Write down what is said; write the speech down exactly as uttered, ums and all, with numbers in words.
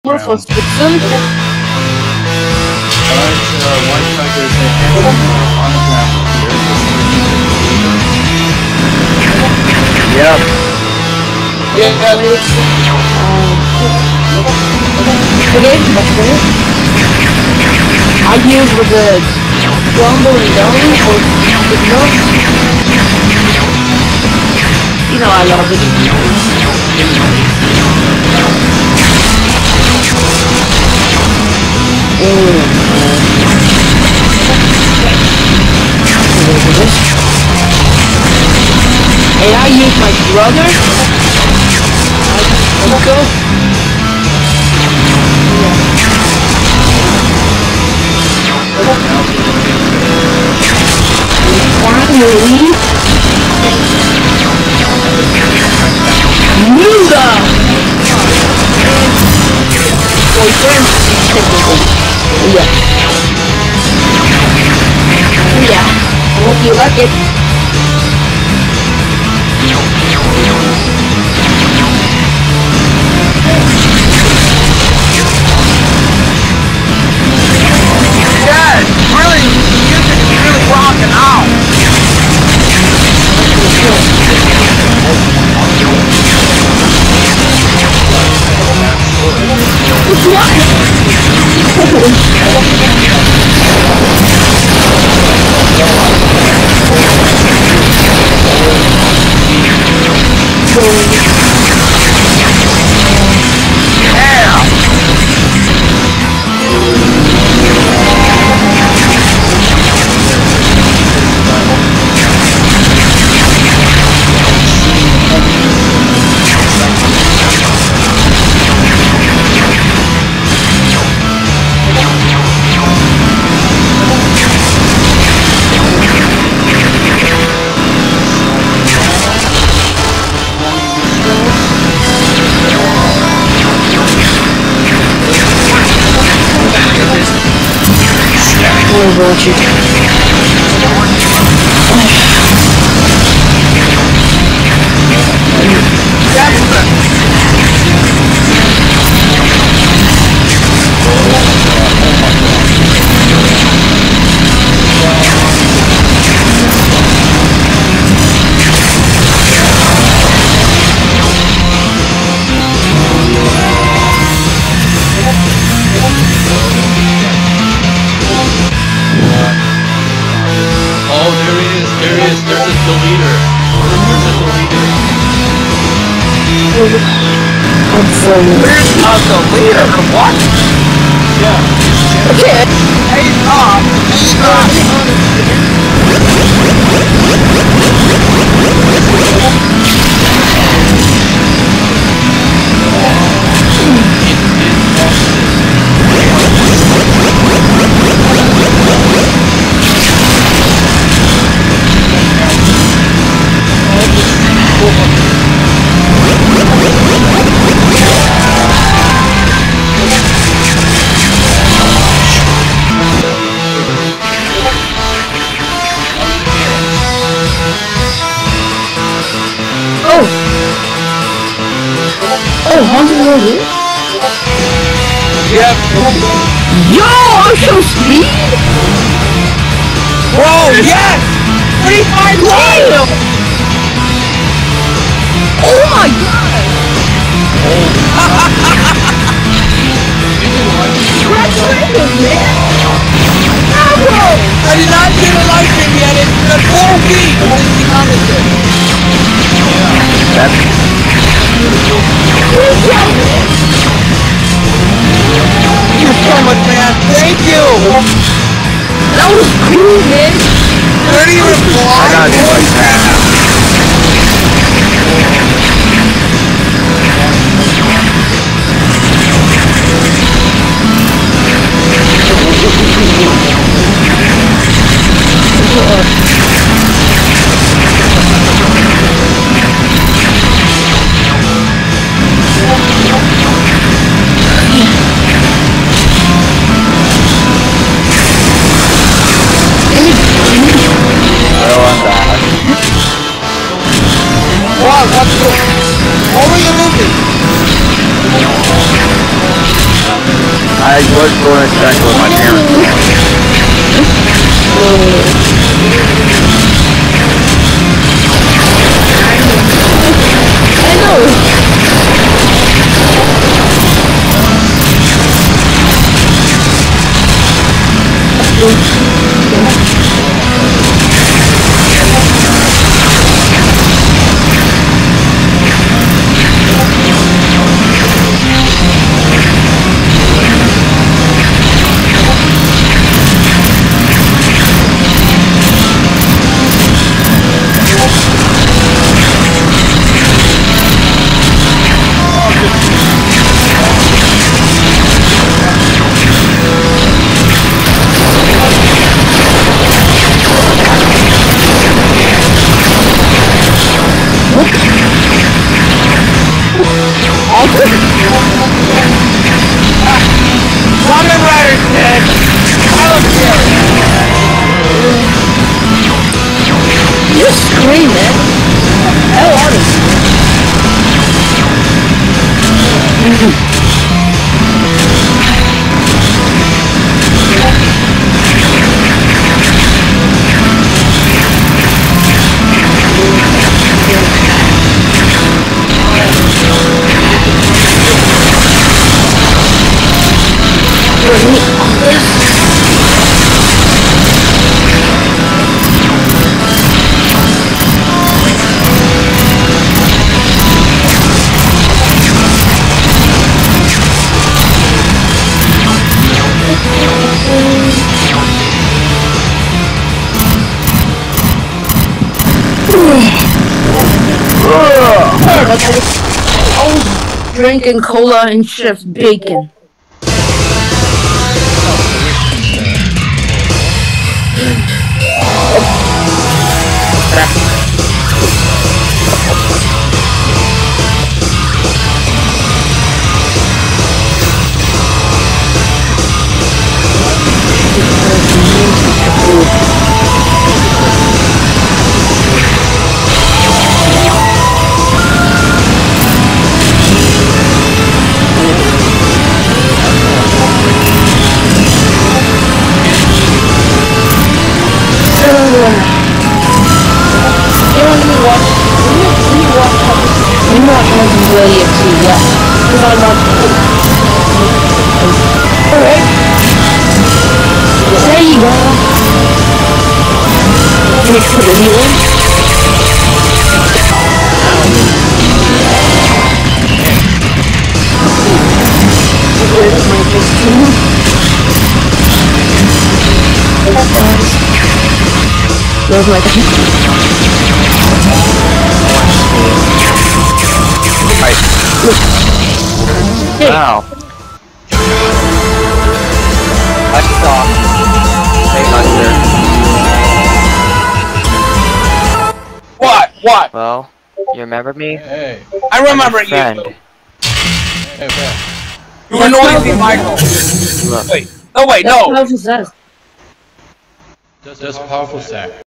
More for Spitson. Alright, uh, one striker is a handsome on the ground. Yep. Yeah, wait. Okay, much better. I use with the rumbling down or the nose. You know I love it. And I use my brother. Henteko. Finally, Musa. Boyfriend, technically. Yeah. Yeah. I hope you like it. Yeah, it's really, music is really rocking out. Bullshit. I'm sorry. Where's uh, the leader? What? Yeah. Okay. Hey, Tom. Stop. Oh, haunted movie? Yep. Yo, I'm so speed! Bro, yes! thirty-five Damn! Oh my god! Congratulations, man! Bravo! I did not get a life stream yet. It's been four weeks since we commented. Yeah. That's Thank you so much, man. Thank you. That was cool, man. thirty replies. I gotta do like that. I was going to check with my parents. I know. Woman Rider said, I don't care. You scream, man. Hell are Oh, drinking cola and chef's bacon. Those like Wow. I saw. Hey, Hunter. What? What? Well, you remember me? Hey, I remember I'm your friend. you. hey, man. You were Noisymichael. Look. Wait. No, wait, That's no. how she says. Just, just powerful sack.